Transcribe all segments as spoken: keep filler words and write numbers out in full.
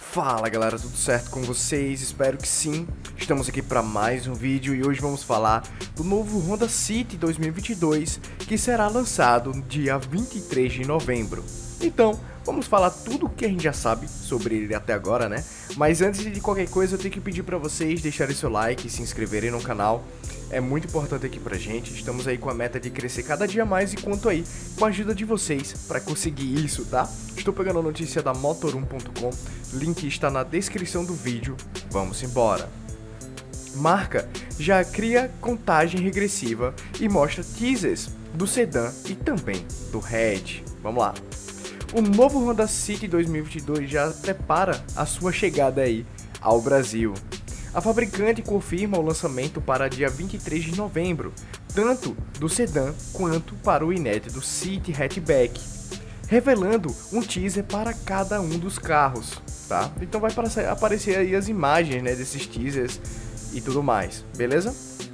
Fala galera, tudo certo com vocês? Espero que sim. Estamos aqui para mais um vídeo e hoje vamos falar do novo Honda City dois mil e vinte e dois que será lançado no dia vinte e três de novembro. Então, vamos falar tudo o que a gente já sabe sobre ele até agora, né? Mas antes de qualquer coisa, eu tenho que pedir para vocês deixarem seu like e se inscreverem no canal. É muito importante aqui pra gente, estamos aí com a meta de crescer cada dia mais e conto aí com a ajuda de vocês para conseguir isso, tá? Estou pegando a notícia da motor um ponto com, link está na descrição do vídeo, vamos embora. Marca já cria contagem regressiva e mostra teasers do sedã e também do hatch. Vamos lá. O novo Honda City dois mil e vinte e dois já prepara a sua chegada aí ao Brasil. A fabricante confirma o lançamento para dia vinte e três de novembro, tanto do sedã quanto para o inédito City Hatchback, revelando um teaser para cada um dos carros, tá? Então vai aparecer aí as imagens, né, desses teasers e tudo mais, beleza?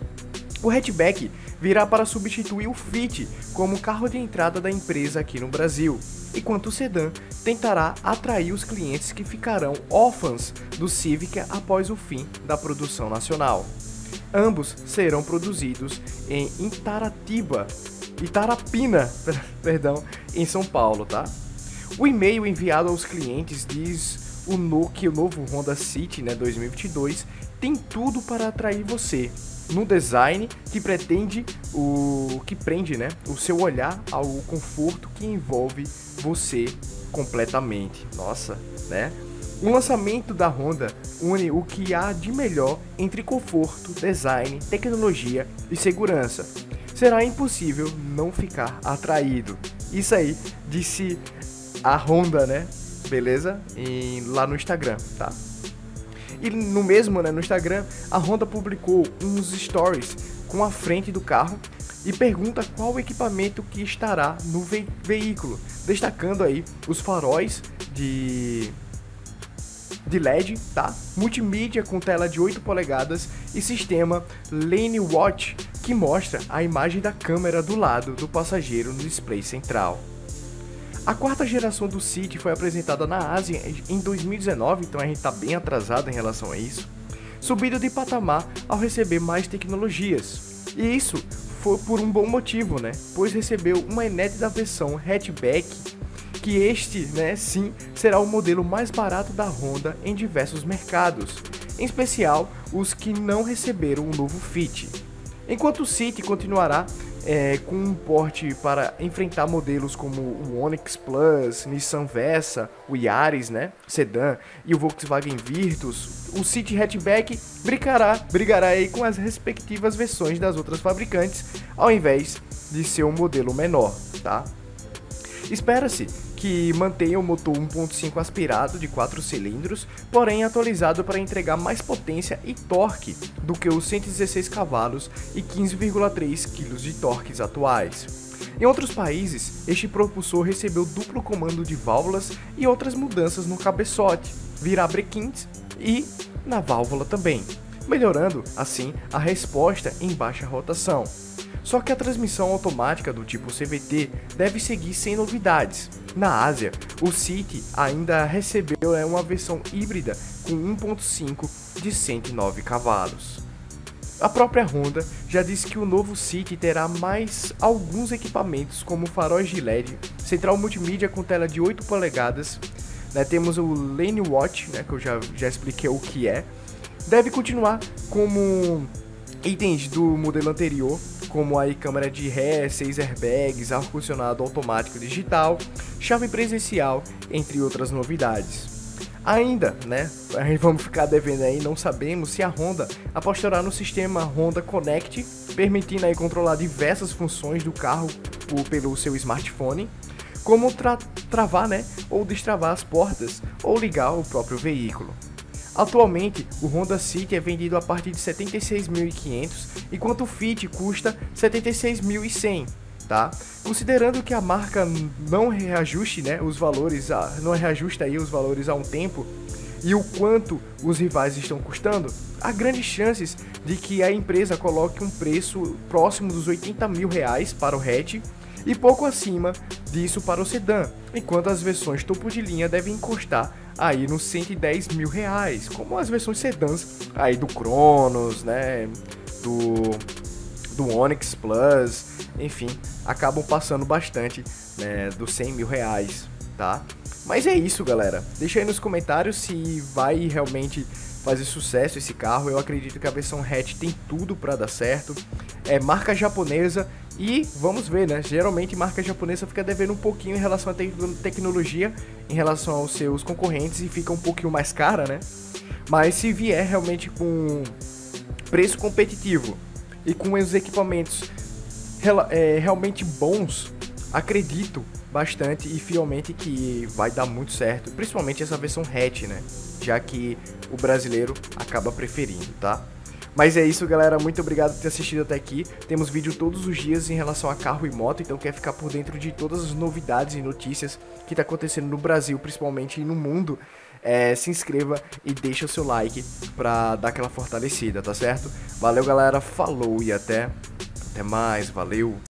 O hatchback virá para substituir o Fit como carro de entrada da empresa aqui no Brasil, enquanto o sedã tentará atrair os clientes que ficarão órfãos do Civic após o fim da produção nacional. Ambos serão produzidos em Itaratiba, Itarapina, perdão, em São Paulo, tá? O e-mail enviado aos clientes diz o no, que o novo Honda City, né, dois mil e vinte e dois tem tudo para atrair você. No design que pretende o que prende, né, o seu olhar ao conforto que envolve você completamente. Nossa, né? O lançamento da Honda une o que há de melhor entre conforto, design, tecnologia e segurança. Será impossível não ficar atraído. Isso aí disse a Honda, né? Beleza? E lá no Instagram, tá? E no mesmo, né, no Instagram, a Honda publicou uns stories com a frente do carro e pergunta qual o equipamento que estará no ve veículo, destacando aí os faróis de, de L E D, tá? Multimídia com tela de oito polegadas e sistema Lane Watch, que mostra a imagem da câmera do lado do passageiro no display central. A quarta geração do City foi apresentada na Ásia em dois mil e dezenove, então a gente está bem atrasado em relação a isso, subindo de patamar ao receber mais tecnologias. E isso foi por um bom motivo, né? Pois recebeu uma inédita versão hatchback, que este, né, sim, será o modelo mais barato da Honda em diversos mercados, em especial os que não receberam o novo Fit. Enquanto o City continuará É, com um porte para enfrentar modelos como o Onix Plus, Nissan Versa, o Yaris, né, sedã e o Volkswagen Virtus, o City Hatchback brigará, brigará aí com as respectivas versões das outras fabricantes, ao invés de ser um modelo menor, tá? Espera-se que mantenha o motor um ponto cinco aspirado de quatro cilindros, porém atualizado para entregar mais potência e torque do que os cento e dezesseis cavalos e quinze vírgula três quilos de torques atuais. Em outros países, este propulsor recebeu duplo comando de válvulas e outras mudanças no cabeçote, virabrequins e na válvula também, melhorando assim a resposta em baixa rotação. Só que a transmissão automática do tipo C V T deve seguir sem novidades. Na Ásia, o City ainda recebeu é, uma versão híbrida com um ponto cinco de cento e nove cavalos. A própria Honda já disse que o novo City terá mais alguns equipamentos como faróis de L E D, central multimídia com tela de oito polegadas, né, temos o Lane Watch, né, que eu já, já expliquei o que é, deve continuar como itens do modelo anterior, como a câmera de ré, seis airbags, ar-condicionado automático digital, chave presencial, entre outras novidades. Ainda, né, vamos ficar devendo aí, não sabemos se a Honda apostará no sistema Honda Connect, permitindo aí controlar diversas funções do carro pelo seu smartphone, como tra travar, né, ou destravar as portas, ou ligar o próprio veículo. Atualmente, o Honda City é vendido a partir de setenta e seis mil e quinhentos, enquanto o Fit custa setenta e seis mil e cem, tá? Considerando que a marca não reajuste, né, os valores, a, não reajusta aí os valores há um tempo, e o quanto os rivais estão custando, há grandes chances de que a empresa coloque um preço próximo dos oitenta mil reais para o hatch, e pouco acima disso para o sedã, enquanto as versões topo de linha devem encostar aí nos cento e dez mil reais, como as versões sedãs aí do Cronos, né, do, do Onix Plus, enfim, acabam passando bastante, né, dos cem mil reais, tá? Mas é isso, galera, deixa aí nos comentários se vai realmente fazer sucesso esse carro. Eu acredito que a versão hatch tem tudo para dar certo, é marca japonesa e vamos ver, né, geralmente marca japonesa fica devendo um pouquinho em relação à te tecnologia, em relação aos seus concorrentes e fica um pouquinho mais cara, né, mas se vier realmente com preço competitivo e com os equipamentos é, realmente bons, acredito bastante e fielmente que vai dar muito certo, principalmente essa versão hatch, né, já que o brasileiro acaba preferindo, tá? Mas é isso, galera, muito obrigado por ter assistido até aqui. Temos vídeo todos os dias em relação a carro e moto, então quer ficar por dentro de todas as novidades e notícias que tá acontecendo no Brasil, principalmente, e no mundo, é, se inscreva e deixa o seu like pra dar aquela fortalecida, tá certo? Valeu, galera, falou e até, até mais, valeu!